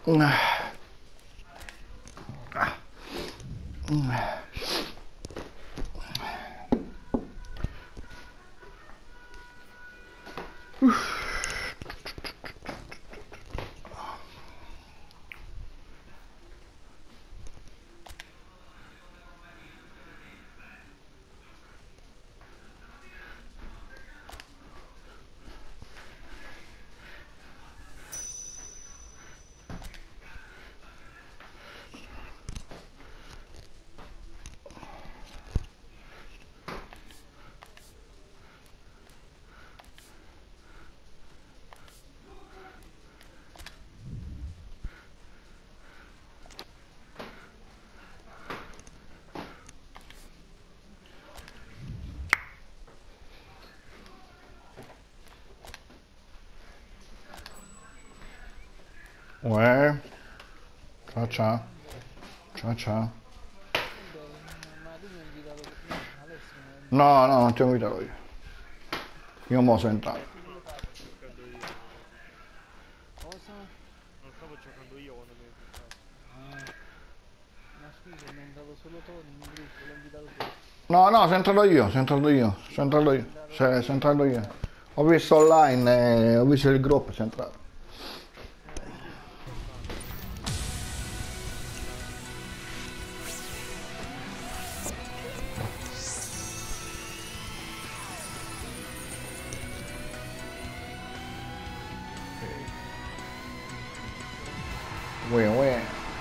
Uè, ciao ciao, ciao ciao. Ma tu mi hai invitato per... No, Alessio mi ha invitato. No, no, non ti ho invitato io. Io mo sono entrato. Tu come fai? Giocando io quando mi hai invitato. Cosa? Non stavo giocando io quando mi hai invitato. Ah, ma scusa, mi è entrato solo Tony in gruppo, l'ho invitato te. No, no, sono entrato io, sono entrato io, sono entrato io. Sono entrato io. Ho visto online, ho visto il gruppo, sono entrato. Sì, ci sto stando. Uè, uè.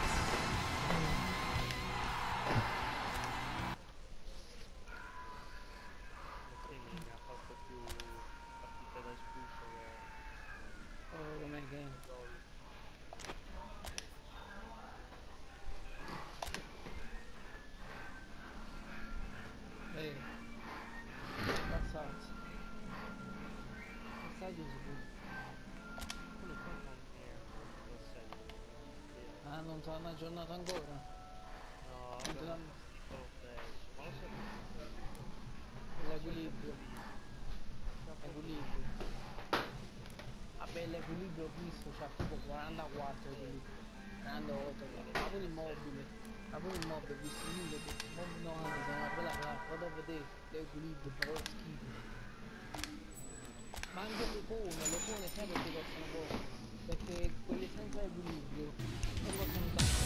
Mettini mi ha fatto più partite da espulso che Oh, come che... gol. Ehi, Cazzazzi. Che stai chiuso pure? Quello qua non mi è ancora stato assegno, non direi. Ah, non ti hanno aggiornato ancora? No, Non vabbè, te ma l'hanno... schifo lo stesso, ma lo sai perché fa schifo? Non si vede L'equilibrio. l'equilibrio, non c'ha proprio Equilibrio. l'equilibrio. Vabbè, l'equilibrio ho visto, c'ha proprio 44 equilibrio. 48, ma pure immobile. Ma pure immobile, ho visto 1000, immobile 90, sono una bella classe. Vado a vedere l'equilibrio, fa proprio schifo. Ma anche le icone sai perché costano poco? Perché quelle senza equilibrio non costano un cazzo.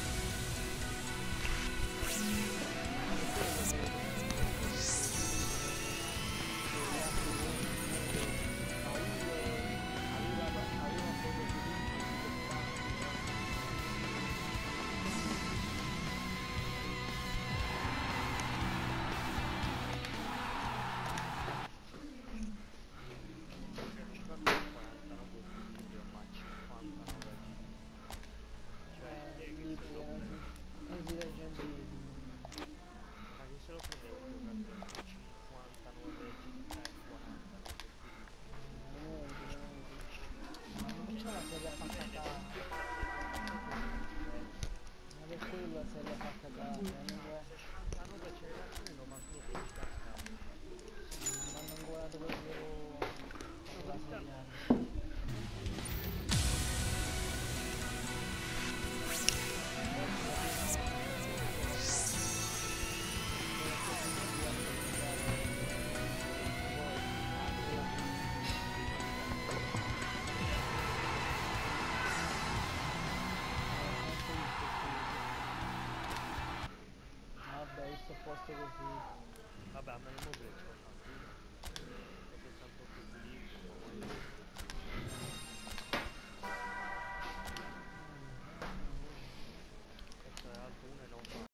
È per quello che l'equilibrio che le altre icone sono che Saul aveva poco equilibrio, si bloccava, però Perché giocando a 49 equilibrio, ma a 59 no. Cioè, chi è che se lì lo prende? pensi dai centesimi. Ma chi se lo prende per giocarti a 59 49 equilibrio? Inutile, inutile. Ma perché c'è la serie fatta a casa? E quindi viceversa. Ma per quello la serie fatta a casa, comunque 69 accelerazione 92 di cascata. non hanno ancora dovrebbero No, ma farla riscaldati. segnare. Verso la fine della fase. Verso la fine si lascia segnare De Bruyne, verso la fine. Neanche visto subito. Vabbè, io sto a posto così. Vabbè, a me Immobile ce l'ho